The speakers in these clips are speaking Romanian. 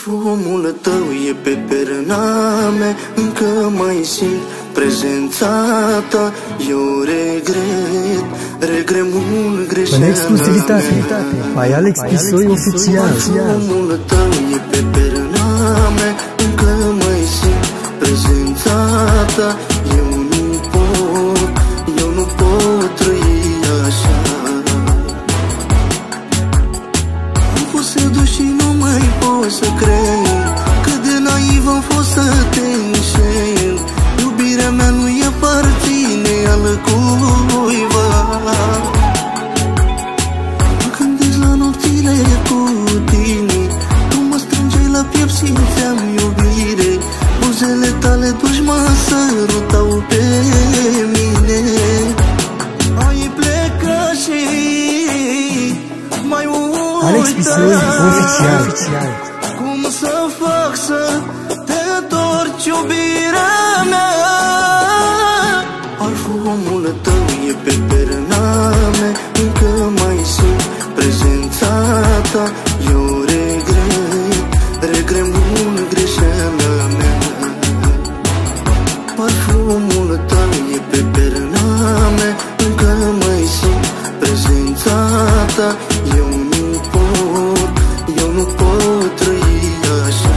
Parfumul tău e pe perna mea, încă mai simt prezența ta. Eu regret mult greșeala în exclusivitate by Alex Pisoi Oficial. Parfumul tău e pe perna mea, încă mai simt prezența ta. Eu nu pot trăi așa. Am fost sedus și nu mai pot să cred, cât de naiv am fost să te înșel. Iubirea mea nu-i aparține altcuiva. Mă gândesc la nopțile cu tine, tu mă strângeai la piept, simțeam iubire. Buzele tale dulci mă sărutau pe mine. Ai plecat și mai Alex Pisoi Oficial. Cum să fac să te întorci, iubirea mea? Parfumul tău e pe perna mea, încă mai simt prezența ta. Eu regret mult greșeala mea. Parfumul tău e pe perna mea, încă mai simt prezența ta. Eu nu pot trăi așa.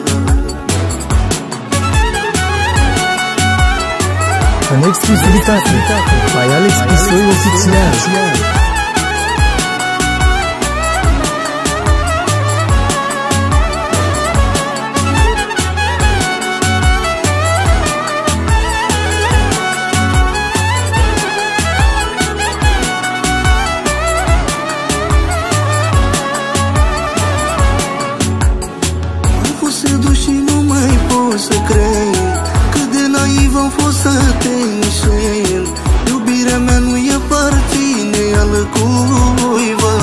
În exclusivitate by Alex Pisoi Oficial. Sedus și nu mai pot să cred, cât de naiv am fost să te înșel. Iubirea mea nu-i aparține altcuiva.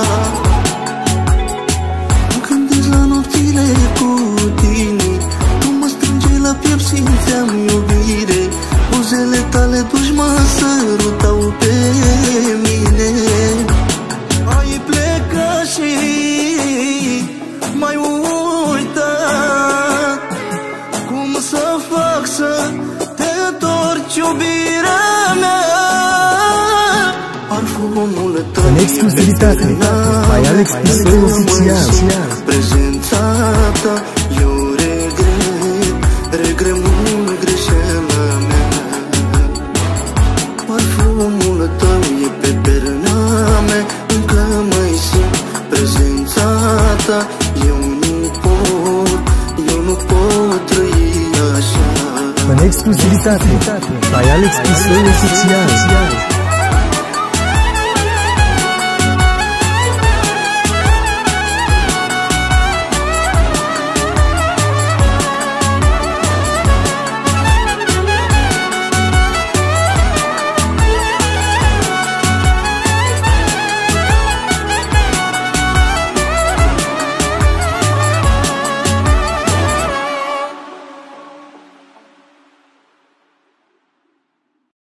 Mă gândesc la nopțile cu tine, tu mă strângeai la piept, simțeam iubire. Buzele tale dulci mă sărutau pe mine. Ai plecat și mai uitat. Cum să fac să te întorci, iubirea mea? Parfumul tău în exclusivitate by Alex Pisoi Oficial. Prezența ta. Eu regret mult greșeala mea. Parfumul tău e pe perna mea, încă mai simt prezența ta. Eu nu pot trăi așa. În exclusivitate by Alex Pisoi Oficial.